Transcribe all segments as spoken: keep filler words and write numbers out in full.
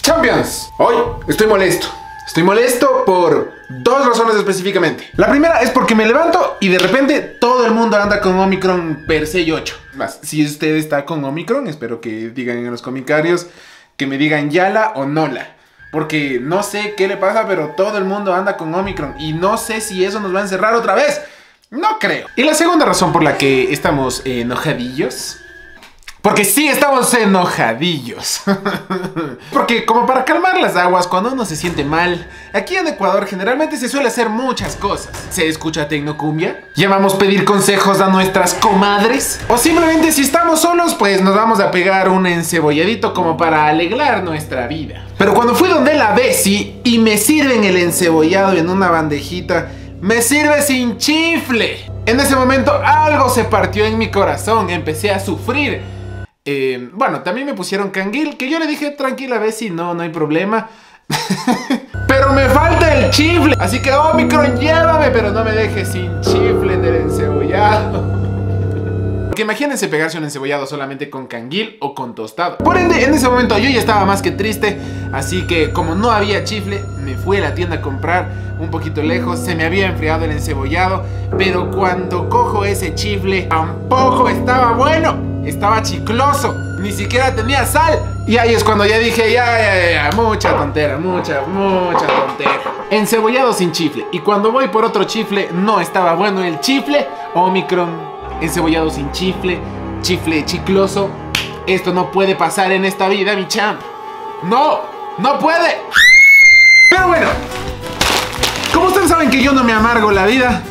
Champions, hoy estoy molesto. Estoy molesto por dos razones específicamente. La primera es porque me levanto y de repente todo el mundo anda con Omicron per se ocho. Más, si usted está con Omicron, espero que digan en los comentarios, que me digan Yala o Nola. Porque no sé qué le pasa, pero todo el mundo anda con Omicron y no sé si eso nos va a encerrar otra vez. No creo. Y la segunda razón por la que estamos eh, enojadillos... Porque sí estamos enojadillos. Porque como para calmar las aguas cuando uno se siente mal, aquí en Ecuador generalmente se suele hacer muchas cosas. Se escucha tecnocumbia, llamamos pedir consejos a nuestras comadres, o simplemente si estamos solos pues nos vamos a pegar un encebolladito como para alegrar nuestra vida. Pero cuando fui donde la Bessie y me sirven el encebollado en una bandejita, me sirve sin chifle. En ese momento algo se partió en mi corazón, empecé a sufrir. Eh, bueno, también me pusieron canguil, que yo le dije, tranquila, Bessie, no, no hay problema. Pero me falta el chifle. Así que, Omicron, llévame, pero no me dejes sin chifle del encebollado. Porque imagínense pegarse un encebollado solamente con canguil o con tostado. Por ende, en ese momento yo ya estaba más que triste. Así que, como no había chifle, me fui a la tienda a comprar un poquito lejos. Se me había enfriado el encebollado. Pero cuando cojo ese chifle, tampoco estaba bueno. Estaba chicloso, ni siquiera tenía sal. Y ahí es cuando ya dije, ya, ya, ya, mucha tontera, mucha, mucha tontera. Encebollado sin chifle. Y cuando voy por otro chifle, no estaba bueno el chifle. Omicron, encebollado sin chifle, chifle chicloso. Esto no puede pasar en esta vida, mi champ. No, no puede. Pero bueno, como ustedes saben que yo no me amargo la vida,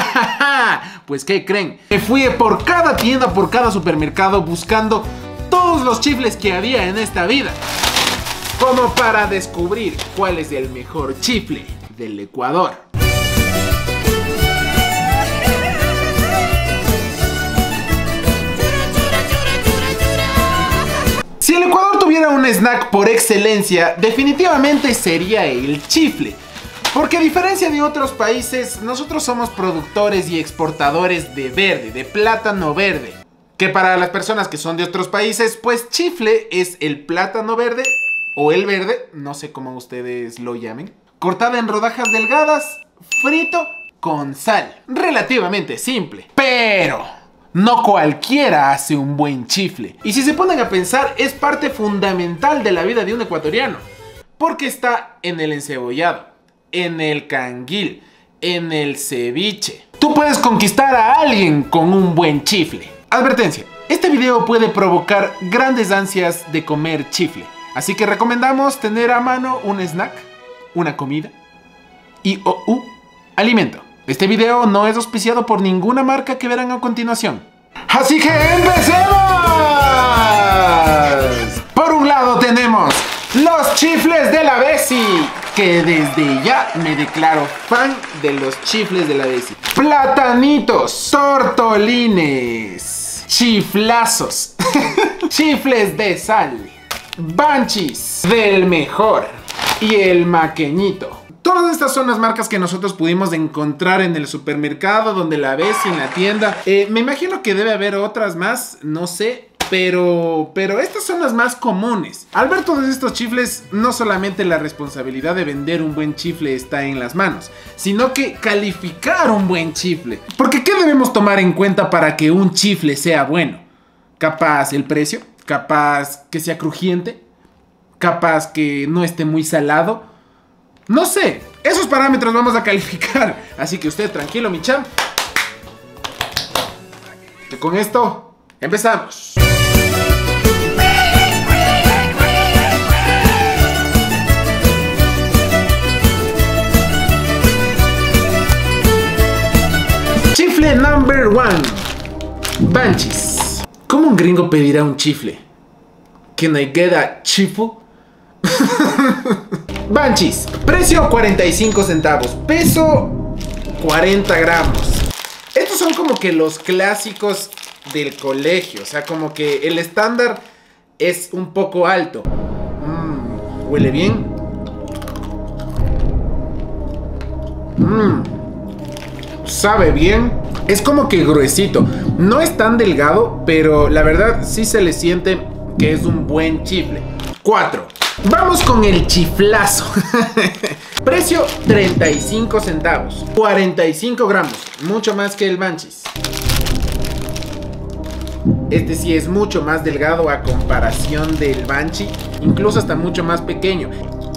pues ¿qué creen? Me fui por cada tienda, por cada supermercado buscando todos los chifles que había en esta vida, como para descubrir cuál es el mejor chifle del Ecuador. Si el Ecuador tuviera un snack por excelencia, definitivamente sería el chifle. Porque a diferencia de otros países, nosotros somos productores y exportadores de verde, de plátano verde. Que para las personas que son de otros países, pues chifle es el plátano verde o el verde, no sé cómo ustedes lo llamen, cortada en rodajas delgadas, frito con sal. Relativamente simple. Pero no cualquiera hace un buen chifle. Y si se ponen a pensar, es parte fundamental de la vida de un ecuatoriano. Porque está en el encebollado, en el canguil, en el ceviche. Tú puedes conquistar a alguien con un buen chifle. Advertencia, este video puede provocar grandes ansias de comer chifle. Así que recomendamos tener a mano un snack, una comida y o u alimento. Este video no es auspiciado por ninguna marca que verán a continuación. Así que ¡empecemos! Por un lado tenemos los chifles de la Bessie, que desde ya me declaro fan de los chifles de la Bessie. Platanitos, tortolines, chiflazos, chifles de sal, Banchis, del mejor y el maqueñito. Todas estas son las marcas que nosotros pudimos encontrar en el supermercado, donde la ves en la tienda. Eh, me imagino que debe haber otras más, no sé. Pero, pero estas son las más comunes. Al ver todos estos chifles, no solamente la responsabilidad de vender un buen chifle está en las manos, sino que calificar un buen chifle. Porque ¿qué debemos tomar en cuenta para que un chifle sea bueno? Capaz el precio, capaz que sea crujiente, capaz que no esté muy salado. No sé, esos parámetros vamos a calificar. Así que usted tranquilo, mi champ, que con esto empezamos. Chifle number one, Banchis. ¿Cómo un gringo pedirá un chifle? ¿Can I get a chifle? Banchis, precio cuarenta y cinco centavos, peso cuarenta gramos. Estos son como que los clásicos del colegio, o sea, como que el estándar es un poco alto. Mm, ¿huele bien? Mmm, sabe bien. Es como que gruesito. No es tan delgado, pero la verdad sí se le siente que es un buen chifle. Cuatro. Vamos con el chiflazo. Precio treinta y cinco centavos. cuarenta y cinco gramos. Mucho más que el Banshees. Este sí es mucho más delgado a comparación del Banshee. Incluso hasta mucho más pequeño.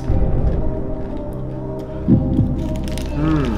Mm.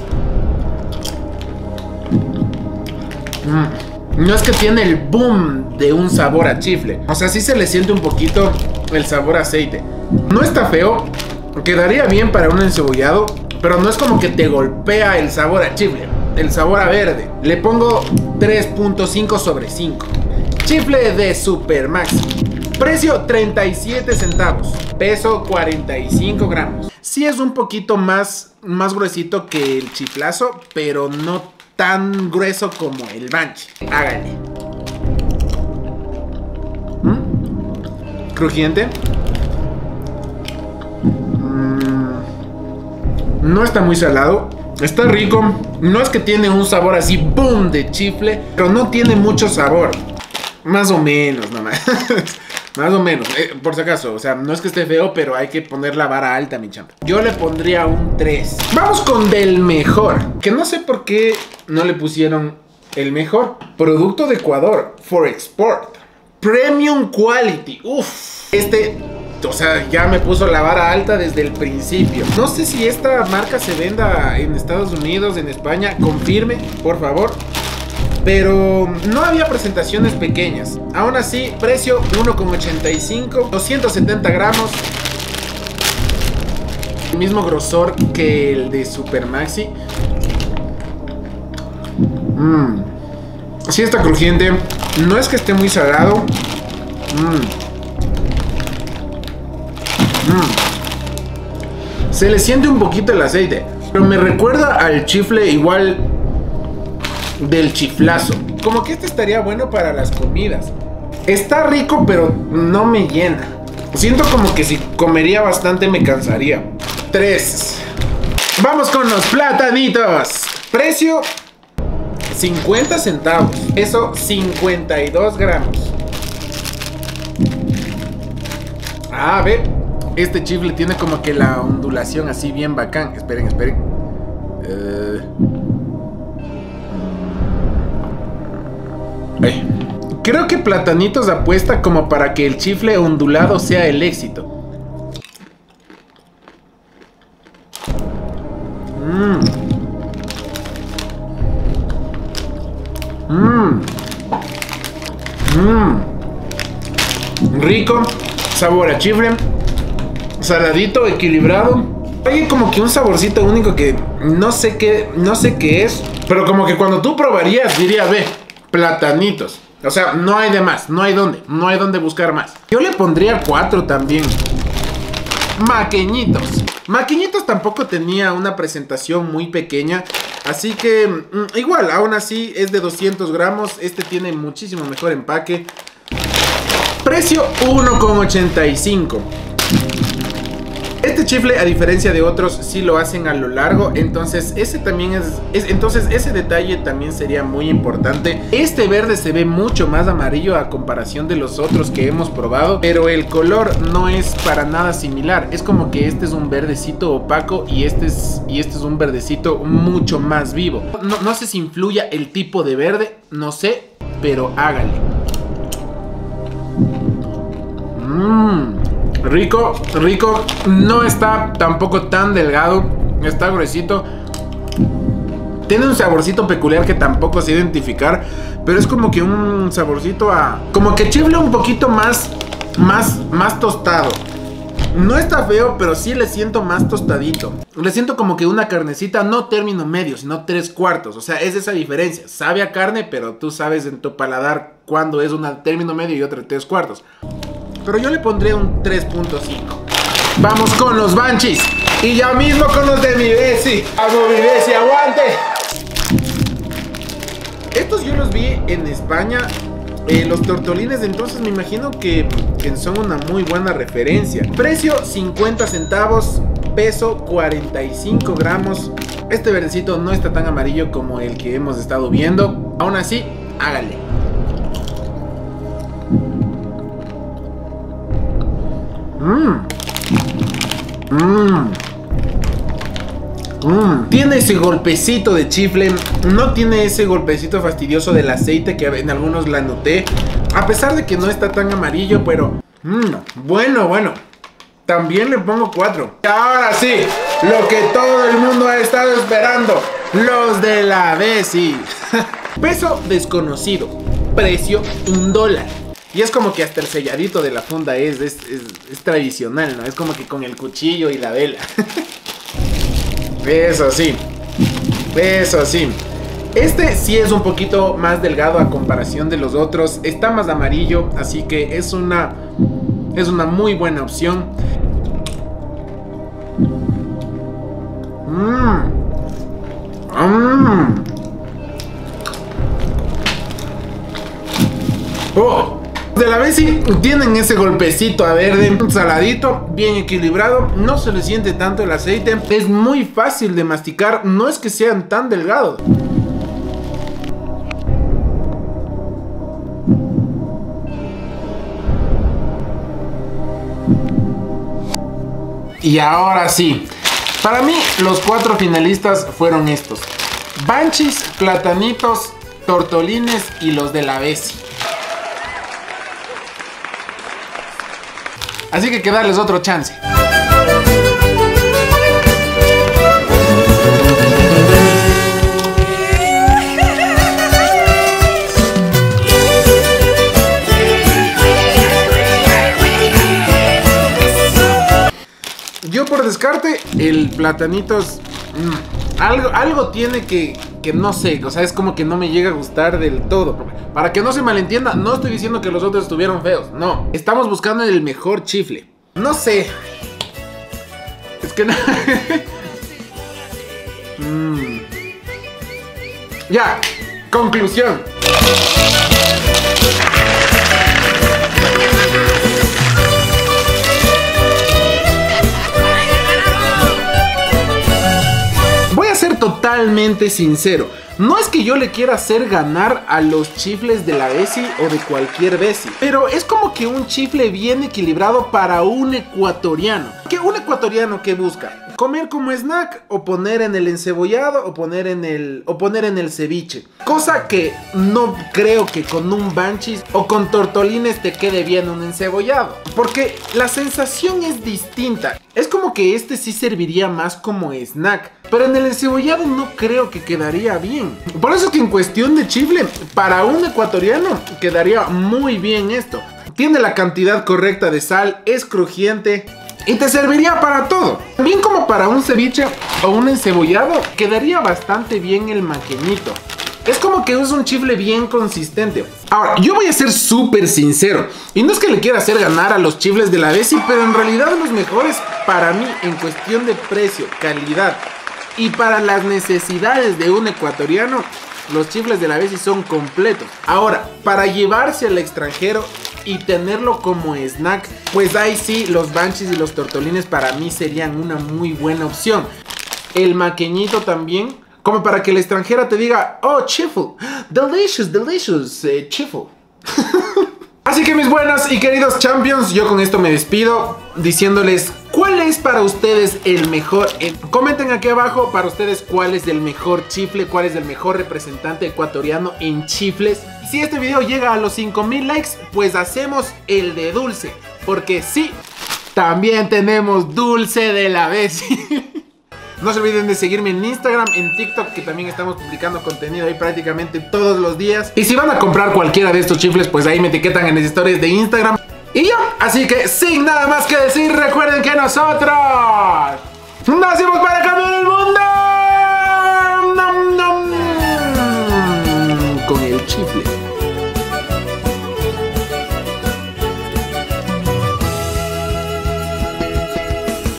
Mm. No es que tiene el boom de un sabor a chifle. O sea, sí se le siente un poquito el sabor a aceite. No está feo. Quedaría bien para un encebollado. Pero no es como que te golpea el sabor a chifle. El sabor a verde. Le pongo tres punto cinco sobre cinco. Chifle de Super Maxi. Precio treinta y siete centavos. Peso cuarenta y cinco gramos. Sí es un poquito más, más gruesito que el chiflazo, pero no tan grueso como el Banshee. Háganle. ¿Mm? Crujiente. Mm. No está muy salado. Está rico. No es que tiene un sabor así boom de chifle, pero no tiene mucho sabor. Más o menos, nomás. Más o menos, eh, por si acaso. O sea, no es que esté feo, pero hay que poner la vara alta, mi champ. Yo le pondría un tres. Vamos con del mejor. Que no sé por qué no le pusieron el mejor. Producto de Ecuador. For Export. Premium Quality. Uf. Este, o sea, ya me puso la vara alta desde el principio. No sé si esta marca se venda en Estados Unidos, en España. Confirme, por favor. Pero no había presentaciones pequeñas. Aún así, precio uno con ochenta y cinco, doscientos setenta gramos. El mismo grosor que el de Super Maxi. Mmm. Sí está crujiente. No es que esté muy salado. Mmm. Mmm. Se le siente un poquito el aceite, pero me recuerda al chifle igual del chiflazo. Como que este estaría bueno para las comidas. Está rico, pero no me llena. Siento como que si comería bastante me cansaría. tres. Vamos con los platanitos. Precio cincuenta centavos. Peso cincuenta y dos gramos. Ah, ve. Este chifle tiene como que la ondulación así bien bacán. Esperen, esperen. Eh... Ay. Creo que Platanitos apuesta como para que el chifle ondulado sea el éxito. Mmm. Mmm. Mmm. Rico. Sabor a chifle. Saladito, equilibrado. Hay como que un saborcito único que no sé qué, no sé qué es. Pero como que cuando tú probarías diría, ve, Platanitos. O sea, no hay de más, no hay dónde, no hay dónde buscar más. Yo le pondría cuatro también. Maqueñitos. Maqueñitos tampoco tenía una presentación muy pequeña. Así que, mm, igual, aún así es de doscientos gramos. Este tiene muchísimo mejor empaque. Precio uno con ochenta y cinco. Este chifle, a diferencia de otros, sí lo hacen a lo largo. Entonces ese también es, es Entonces ese detalle también sería muy importante. Este verde se ve mucho más amarillo a comparación de los otros que hemos probado, pero el color no es para nada similar. Es como que este es un verdecito opaco y este es, y este es un verdecito mucho más vivo. No, no sé si influya el tipo de verde, no sé, pero háganle. Mmm. Rico, rico. No está tampoco tan delgado. Está gruesito. Tiene un saborcito peculiar que tampoco sé identificar, pero es como que un saborcito a... como que chifle un poquito más, más, más tostado. No está feo, pero sí le siento más tostadito. Le siento como que una carnecita, no término medio, sino tres cuartos. O sea, es esa diferencia. Sabe a carne, pero tú sabes en tu paladar cuándo es una término medio y otra tres cuartos. Pero yo le pondré un tres punto cinco. Vamos con los Banshees. Y ya mismo con los de mi Bessie. ¡Vamos, mi Bessie, aguante! Estos yo los vi en España. Eh, los tortolines, entonces me imagino que, que son una muy buena referencia. Precio cincuenta centavos. Peso cuarenta y cinco gramos. Este verdecito no está tan amarillo como el que hemos estado viendo. Aún así, háganle. Mmm. Tiene ese golpecito de chifle, no tiene ese golpecito fastidioso del aceite que en algunos la noté. A pesar de que no está tan amarillo, pero mmm, bueno, bueno. También le pongo cuatro. Y ahora sí, lo que todo el mundo ha estado esperando, los de la Besi. Peso desconocido, precio un dólar. Y es como que hasta el selladito de la funda es, es, es, es tradicional, ¿no? Es como que con el cuchillo y la vela. Eso sí, eso sí. Este sí es un poquito más delgado a comparación de los otros. Está más amarillo, así que es una, es una muy buena opción. Mmm. Mmm. Oh. De la Besi tienen ese golpecito a verde, saladito, bien equilibrado, no se le siente tanto el aceite, es muy fácil de masticar, no es que sean tan delgados. Y ahora sí, para mí los cuatro finalistas fueron estos: Banshees, Platanitos, Tortolines y los de la Besi. Así que hay que darles otro chance. Yo por descarte, el Platanitos, mmm, algo, algo tiene que, que no sé, o sea, es como que no me llega a gustar del todo. Para que no se malentienda, no estoy diciendo que los otros estuvieron feos, no. Estamos buscando el mejor chifle. No sé. Es que no. mm. Ya, conclusión. Voy a ser totalmente sincero. No es que yo le quiera hacer ganar a los chifles de la Besi o de cualquier Besi, pero es como que un chifle bien equilibrado para un ecuatoriano. ¿Qué un ecuatoriano que busca? Comer como snack, o poner en el encebollado, o poner en el, o poner en el ceviche. Cosa que no creo que con un Banshees o con tortolines te quede bien un encebollado, porque la sensación es distinta. Es como que este sí serviría más como snack, pero en el encebollado no creo que quedaría bien. Por eso es que en cuestión de chifle, para un ecuatoriano quedaría muy bien esto. Tiene la cantidad correcta de sal, es crujiente y te serviría para todo. Bien como para un ceviche o un encebollado, quedaría bastante bien el maqueñito. Es como que es un chifle bien consistente. Ahora, yo voy a ser súper sincero, y no es que le quiera hacer ganar a los chifles de la Besi, pero en realidad los mejores para mí en cuestión de precio, calidad y para las necesidades de un ecuatoriano, los chifles de la Besi son completos. Ahora, para llevarse al extranjero y tenerlo como snack, pues ahí sí, los Banshees y los tortolines para mí serían una muy buena opción. El maqueñito también, como para que la extranjera te diga: oh, chifle, delicious, delicious, eh, chifle. Así que mis buenos y queridos champions, yo con esto me despido diciéndoles cuál es para ustedes el mejor. Eh, comenten aquí abajo para ustedes cuál es el mejor chifle, cuál es el mejor representante ecuatoriano en chifles. Si este video llega a los cinco mil likes, pues hacemos el de dulce, porque sí, también tenemos dulce de la Besi. No se olviden de seguirme en Instagram, en TikTok, que también estamos publicando contenido ahí prácticamente todos los días. Y si van a comprar cualquiera de estos chifles, pues ahí me etiquetan en las historias de Instagram. Y ya, así que sin nada más que decir, recuerden que nosotros nacimos para cambiar el mundo. ¡Nom, nom! Con el chifle.